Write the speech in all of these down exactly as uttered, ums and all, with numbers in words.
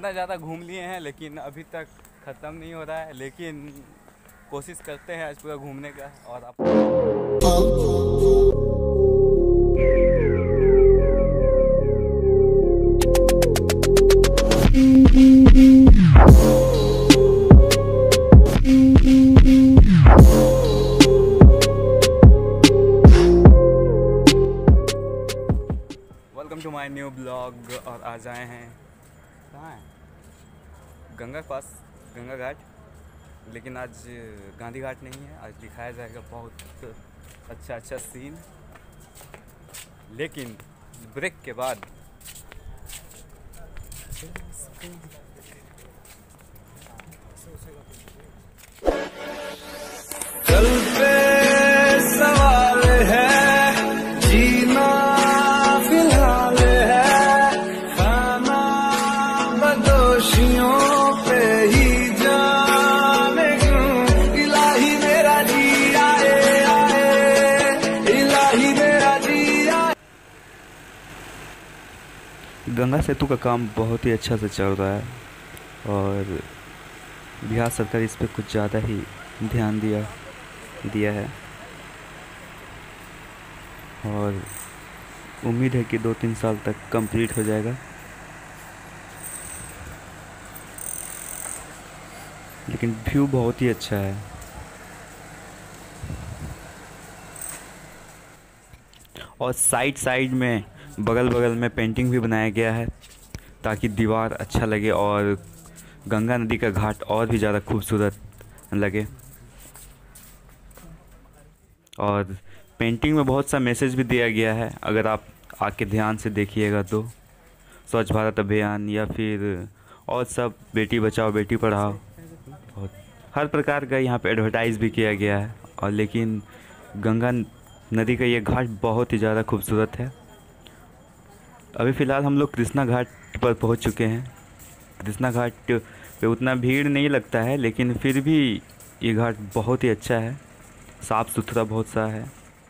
इतना ज़्यादा घूम लिए हैं लेकिन अभी तक ख़त्म नहीं हो रहा है, लेकिन कोशिश करते हैं आज पूरा घूमने का। और आप welcome to my new blog. और आज आए हैं कहाँ हैं? गंगा पास, गंगा घाट। लेकिन आज गांधी घाट नहीं है, आज दिखाया जाएगा बहुत अच्छा अच्छा सीन, लेकिन ब्रेक के बाद। कल पे सवाल है, जीना फिलहाल है, खाना बदोशियों पे ही जाने क्यों। इलाही मेरा जी आए आए, इलाही मेरा जी आए। गंगा सेतु का काम बहुत ही अच्छा से चल रहा है और बिहार सरकार इस पे कुछ ज़्यादा ही ध्यान दिया दिया है और उम्मीद है कि दो तीन साल तक कंप्लीट हो जाएगा। लेकिन व्यू बहुत ही अच्छा है। और साइड साइड में, बगल बगल में पेंटिंग भी बनाया गया है ताकि दीवार अच्छा लगे और गंगा नदी का घाट और भी ज़्यादा खूबसूरत लगे। और पेंटिंग में बहुत सा मैसेज भी दिया गया है, अगर आप आके ध्यान से देखिएगा तो। स्वच्छ भारत अभियान या फिर और सब, बेटी बचाओ बेटी पढ़ाओ, और हर प्रकार का यहाँ पे एडवर्टाइज भी किया गया है। और लेकिन गंगा नदी का ये घाट बहुत ही ज़्यादा खूबसूरत है। अभी फ़िलहाल हम लोग कृष्णा घाट पर पहुँच चुके हैं। कृष्णा घाट पे उतना भीड़ नहीं लगता है, लेकिन फिर भी ये घाट बहुत ही अच्छा है, साफ़ सुथरा बहुत सा है।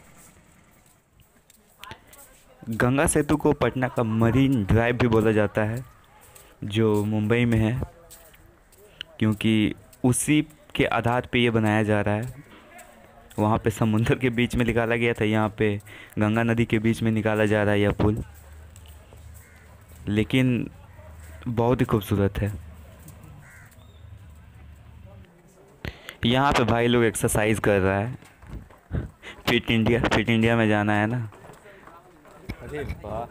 गंगा सेतु को पटना का मरीन ड्राइव भी बोला जाता है, जो मुंबई में है, क्योंकि उसी के आधार पे ये बनाया जा रहा है। वहाँ पे समुंदर के बीच में निकाला गया था, यहाँ पे गंगा नदी के बीच में निकाला जा रहा है यह पुल। लेकिन बहुत ही खूबसूरत है। यहाँ पे भाई लोग एक्सरसाइज कर रहा है। फिट इंडिया, फिट इंडिया में जाना है ना। अरे वाह,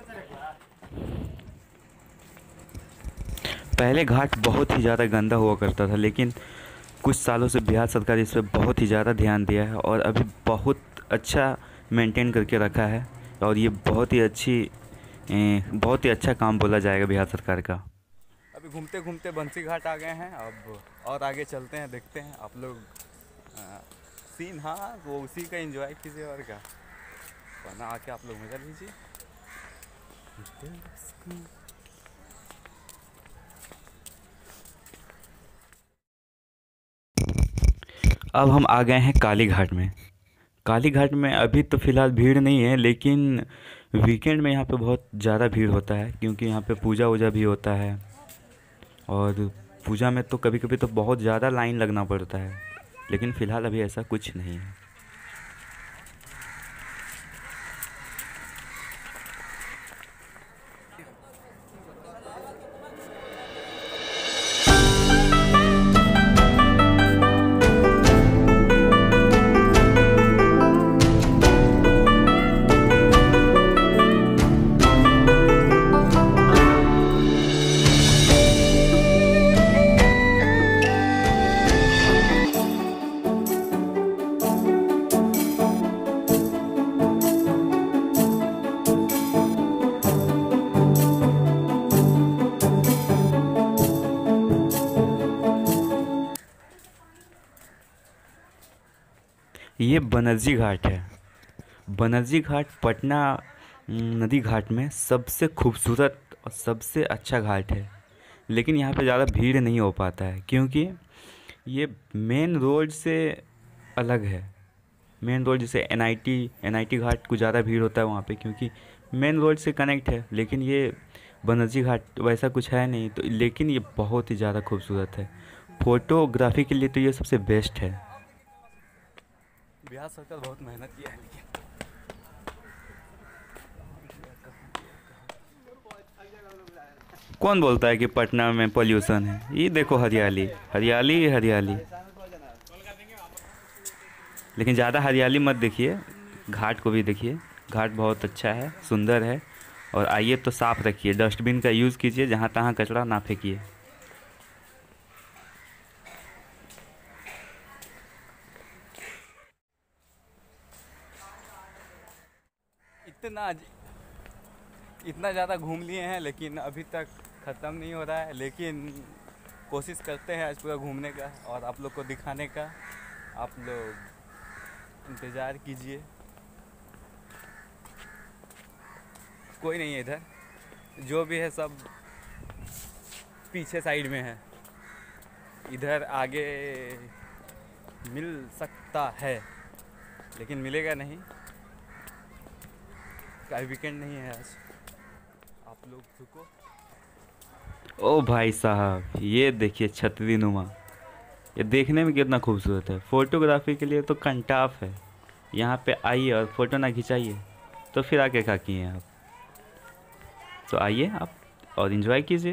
पहले घाट बहुत ही ज़्यादा गंदा हुआ करता था, लेकिन कुछ सालों से बिहार सरकार इस पर बहुत ही ज़्यादा ध्यान दिया है और अभी बहुत अच्छा मेंटेन करके रखा है। और ये बहुत ही अच्छी ए, बहुत ही अच्छा काम बोला जाएगा बिहार सरकार का। अभी घूमते घूमते बंसी घाट आ गए हैं। अब और आगे चलते हैं, देखते हैं आप लोग आ, सीन। हाँ, वो उसी का एंजॉय कीजिए और क्या, वरना आके आप लोग मजा लीजिए। अब हम आ गए हैं काली घाट में। काली घाट में अभी तो फ़िलहाल भीड़ नहीं है, लेकिन वीकेंड में यहाँ पे बहुत ज़्यादा भीड़ होता है, क्योंकि यहाँ पे पूजा वूजा भी होता है। और पूजा में तो कभी कभी तो बहुत ज़्यादा लाइन लगना पड़ता है, लेकिन फ़िलहाल अभी ऐसा कुछ नहीं है। ये बनर्जी घाट है। बनर्जी घाट पटना नदी घाट में सबसे खूबसूरत और सबसे अच्छा घाट है। लेकिन यहाँ पे ज़्यादा भीड़ नहीं हो पाता है, क्योंकि ये मेन रोड से अलग है। मेन रोड जैसे N I T N I T घाट को ज़्यादा भीड़ होता है वहाँ पे, क्योंकि मेन रोड से कनेक्ट है। लेकिन ये बनर्जी घाट वैसा कुछ है नहीं तो, लेकिन ये बहुत ही ज़्यादा खूबसूरत है। फोटोग्राफी के लिए तो ये सबसे बेस्ट है। बिहार सरकार बहुत मेहनत किया है, लेकिन कौन बोलता है कि पटना में पोल्यूशन है? ये देखो हरियाली हरियाली हरियाली। लेकिन ज़्यादा हरियाली मत देखिए, घाट को भी देखिए। घाट बहुत अच्छा है, सुंदर है। और आइए तो साफ़ रखिए, डस्टबिन का यूज़ कीजिए, जहाँ तहाँ कचरा ना फेंकिए। इतना इतना ज़्यादा घूम लिए हैं लेकिन अभी तक ख़त्म नहीं हो रहा है। लेकिन कोशिश करते हैं आज पूरा घूमने का और आप लोग को दिखाने का। आप लोग इंतज़ार कीजिए। कोई नहीं है इधर, जो भी है सब पीछे साइड में है। इधर आगे मिल सकता है लेकिन मिलेगा नहीं, कल वीकेंड नहीं है आज। आप लोग रुको। ओ भाई साहब, ये देखिए छतरी नुमा। ये देखने में कितना खूबसूरत है। फोटोग्राफी के लिए तो कंटाफ है। यहाँ पे आइए और फ़ोटो ना खिंचाइए तो फिर आके क्या किए आप? तो आइए आप और इन्जॉय कीजिए।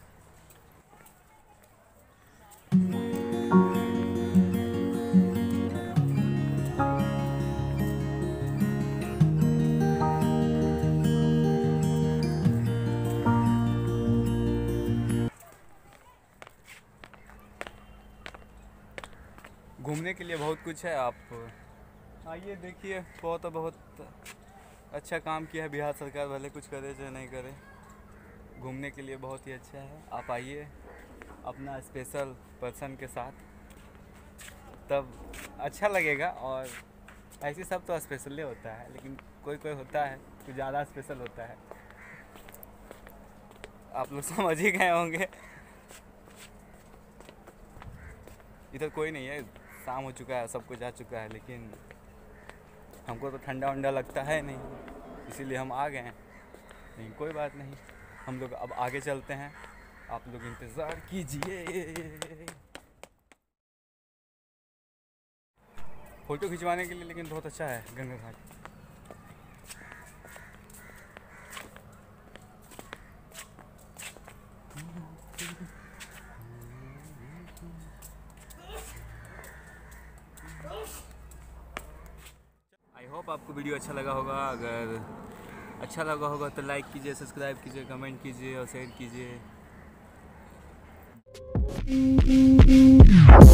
घूमने के लिए बहुत कुछ है, आप आइए देखिए। बहुत बहुत अच्छा काम किया है बिहार सरकार, भले कुछ करे चाहे नहीं करे। घूमने के लिए बहुत ही अच्छा है। आप आइए अपना स्पेशल पर्सन के साथ, तब अच्छा लगेगा। और ऐसे सब तो स्पेशल ही होता है, लेकिन कोई कोई होता है कुछ ज़्यादा स्पेशल होता है। आप लोग समझ ही गए होंगे। इधर कोई नहीं है, शाम हो चुका है, सब कुछ आ चुका है। लेकिन हमको तो ठंडा वंडा लगता है नहीं, इसीलिए हम आ गए हैं। लेकिन कोई बात नहीं, हम लोग अब आगे चलते हैं। आप लोग इंतज़ार कीजिए फ़ोटो खिंचवाने के लिए। लेकिन बहुत अच्छा है गंगा घाट। आई होप आपको वीडियो अच्छा लगा होगा। अगर अच्छा लगा होगा तो लाइक कीजिए, सब्सक्राइब कीजिए, कमेंट कीजिए और शेयर कीजिए।